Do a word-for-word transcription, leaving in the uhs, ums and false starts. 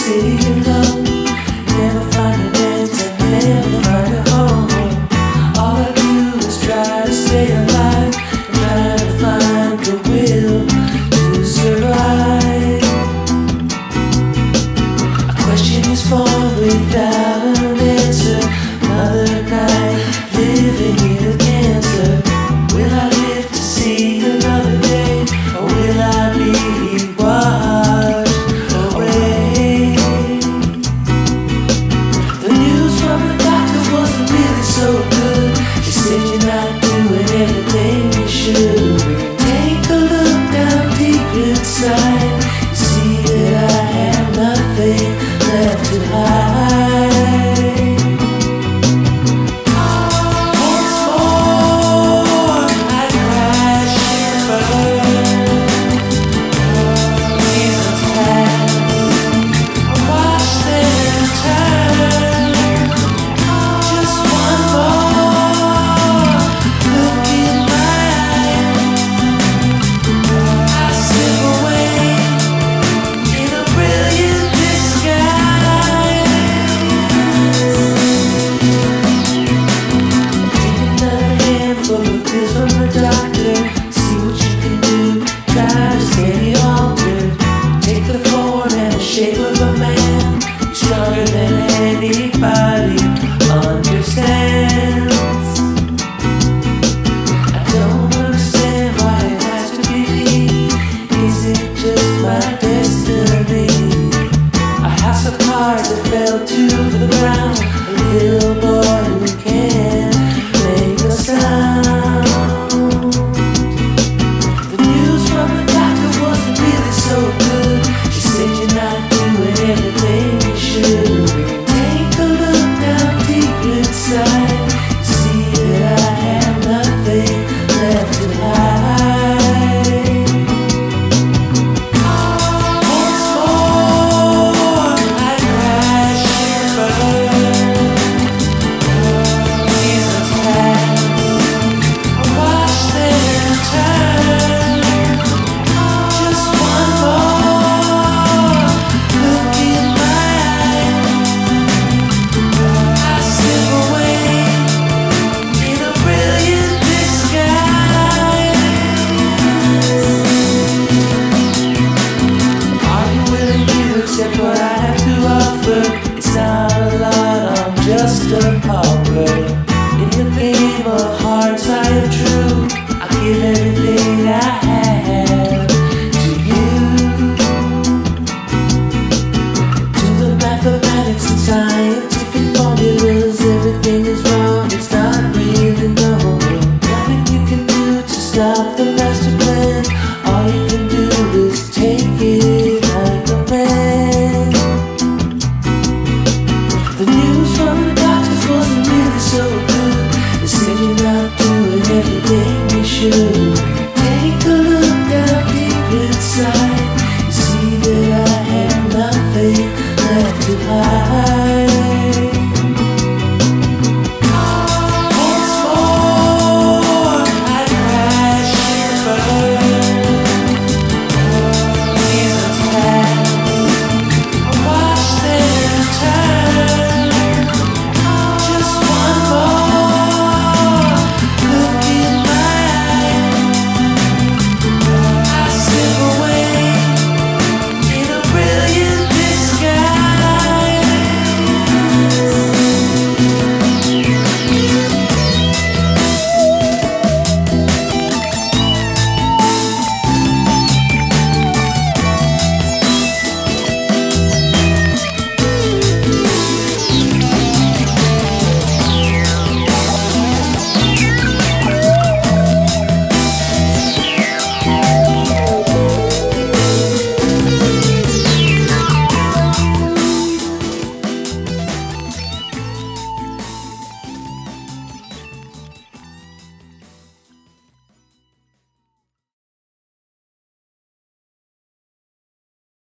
city alone. Never find an answer, never find a home. All I do is try to stay alive, try to find the will to survive. A question is formed without an answer. Another night living in cancer. Will I live to see another day, or will I be washed away? The news from the doctor wasn't really so good. She said you're not doing everything you should. Take a look down deep inside. You see that I have nothing left to hide. Shape of a man, stronger than anybody understands. I don't understand why it has to be me. Is it just my destiny? A house of cards that fell to the ground. A little boy who can't make a sound. The news from the doctor wasn't really so good. She said you're not everything you should. Take a look down deep inside. You see that I have nothing left to hide. Once more I crash and burn. Seasons pass, I watch them turn. Just one more look in my eyes. I slip away in a brilliant disguise. Are you willing to accept what I have to offer? It's not a lot, I'm just a pauper. In the game of hearts I am true. I give everything I have to you. Mathematics and scientific formulas, everything is wrong, it's not really normal. Nothing you can do to stop the master plan. All you can do is take it like a man. The news from the doctors wasn't really so good. They said you're not doing everything you should.